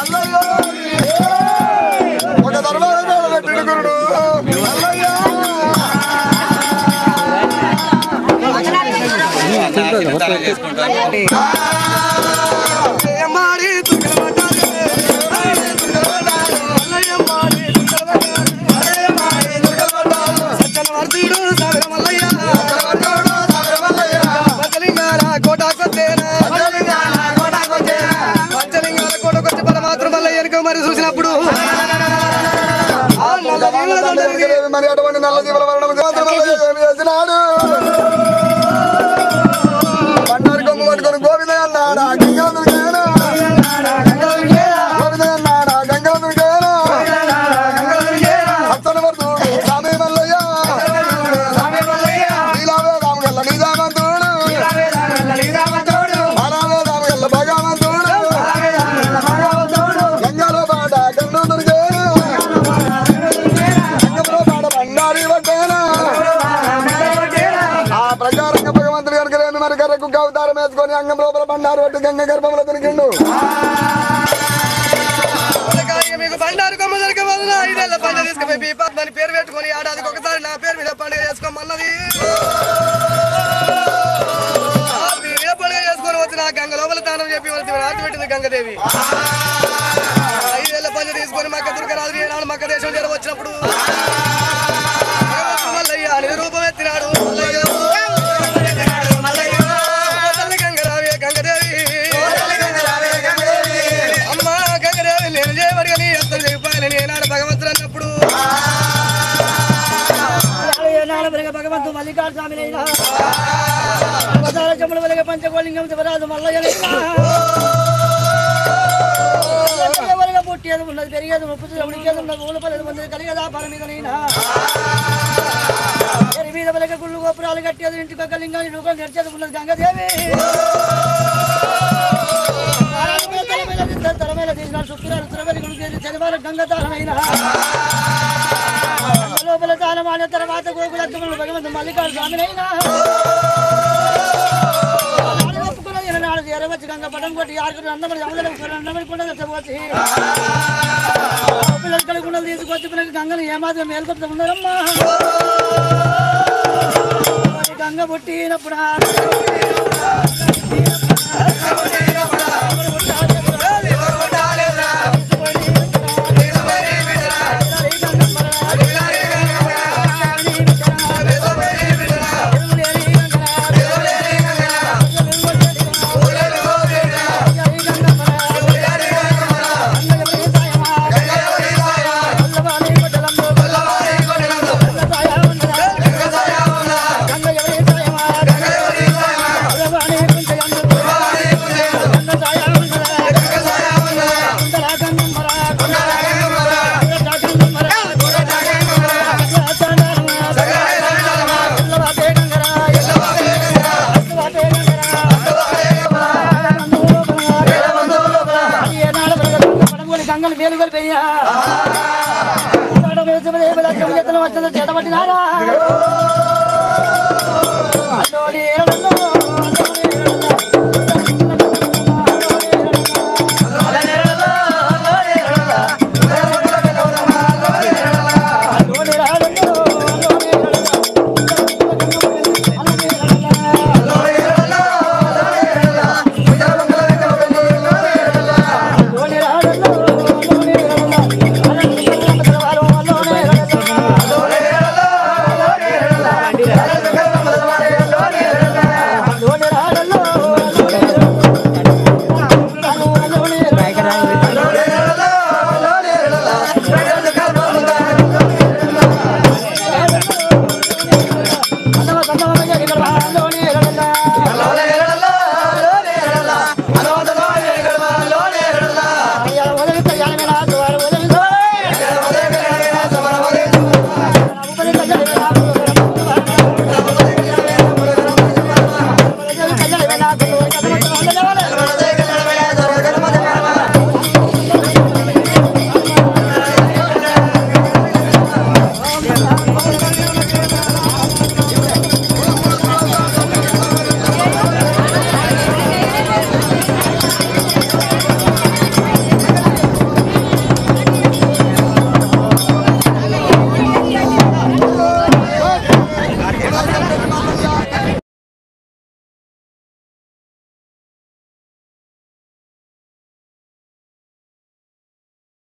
ఒక దర్బారు పెట్టిడు గురుడు మరి చూసినప్పుడు మరి అటువంటి నల్ల జీవుల వర్ణం చేసినాడు బండారు కొమ్ము పట్టుకొని గోవింద అన్నాడా గంగాధుడికేనా గోవింద అన్నాడా గంగాధుడికేనా అత్తన వర్ధుడు స్వామి మల్లయ్య నీలావే రామగల్ల నిజామంతుడు అలావే రామగల్ల భగవంతుడు గంగలో పాట గంగుదుడికేనా గంగలో పాట బండారి పట్టేనా ఆ ప్రకారంగా భగవంతుడు కనుక మరి కర్రకు అవతారం వేసుకొని అంగం లోపల బండారు పట్టు గంగ గర్భంలో దొరికిండు మీకు బండారు కొమ్మ దొరికే వల్ల 5 ఏళ్ల పండుగ తీసుకుపోయి పద్మని పేరు పెట్టుకొని ఏడాదికి ఒకసారి నా పేరు మీద పండుగ చేసుకోమన్నది పండుగ చేసుకొని వచ్చి నా గంగ లోపల దానం చెప్పి ఆటి పెట్టింది గంగదేవి 5 ఏళ్ల పండుగ తీసుకొని మక్క దుర్గరాజు ఏనాడు మక్క దేశం చేర వచ్చినప్పుడు మల్లయ్య అని రూపం ఎత్తినాడు భగవంతుడు అన్నప్పుడు భగవంతు మల్లికార్జున స్వామినైనా చెముల వెలగ పంచకోలింగం శివరాజు మల్లయ్యనైనా పుట్టేది ఉన్నది పెరిగేది ముప్పుది ఉడికేది ఉన్నది ఊలపలేదు మంది కలిగేదా పర మీదనైనా మీద వెలగ గుళ్ళు గోపురాలు కట్టేది ఇంటికొక లింగాన్ని రూపం తెరిచేది ఉన్నది గంగదేవి తరమేల తీసిన శుక్రాలు తురవెలి గుడికి చదివారు గంగతారమైనా లోపల తానమాన తర్వాత గోకులత్తులు భగవంతు మల్లికార్జున స్వామినైనా ఒప్పుకున్న నాడు చేరవచ్చు గంగ పటం కొట్టి ఆరుగురు అందమని కొండ తెచ్చవచ్చు పిల్లలు కలుగుండలు తీసుకొచ్చి పిల్లలకి గంగను ఏమాత్రం మేల్కొప్తా ఉన్నారమ్మా గంగ పుట్టినప్పుడు గంగలు వేలు కలిపోయా చేతబట్టినారా